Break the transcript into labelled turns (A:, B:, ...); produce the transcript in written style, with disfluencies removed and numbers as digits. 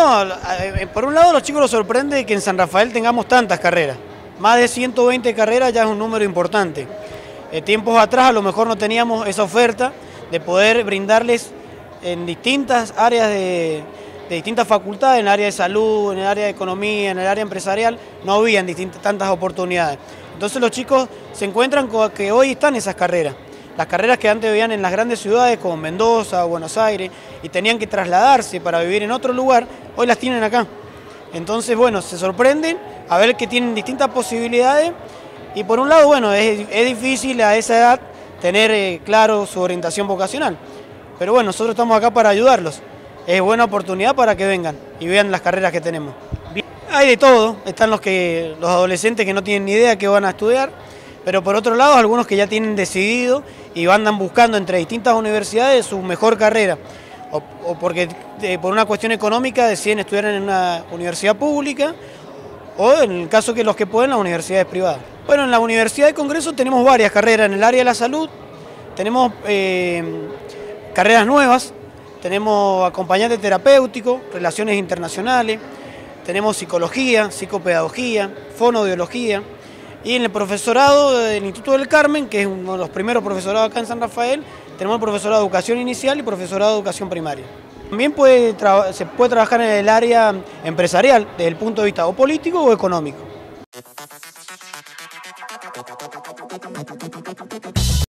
A: No, por un lado los chicos los sorprende que en San Rafael tengamos tantas carreras. Más de 120 carreras ya es un número importante. Tiempos atrás a lo mejor no teníamos esa oferta de poder brindarles en distintas áreas de distintas facultades, en el área de salud, en el área de economía, en el área empresarial, no habían tantas oportunidades. Entonces los chicos se encuentran con que hoy están esas carreras. Las carreras que antes veían en las grandes ciudades como Mendoza o Buenos Aires y tenían que trasladarse para vivir en otro lugar, hoy las tienen acá. Entonces, bueno, se sorprenden a ver que tienen distintas posibilidades y por un lado, bueno, es difícil a esa edad tener claro su orientación vocacional. Pero bueno, nosotros estamos acá para ayudarlos. Es buena oportunidad para que vengan y vean las carreras que tenemos. Hay de todo, están los adolescentes que no tienen ni idea qué van a estudiar, pero por otro lado algunos que ya tienen decidido y andan buscando entre distintas universidades su mejor carrera, o porque por una cuestión económica deciden estudiar en una universidad pública, o en el caso que los que pueden, las universidades privadas. Bueno, en la Universidad de Congreso tenemos varias carreras, en el área de la salud tenemos carreras nuevas, tenemos acompañante terapéutico, relaciones internacionales, tenemos psicología, psicopedagogía, fonoaudiología, y en el profesorado del Instituto del Carmen, que es uno de los primeros profesorados acá en San Rafael, tenemos el profesorado de educación inicial y profesorado de educación primaria. También se puede trabajar en el área empresarial, desde el punto de vista o político o económico.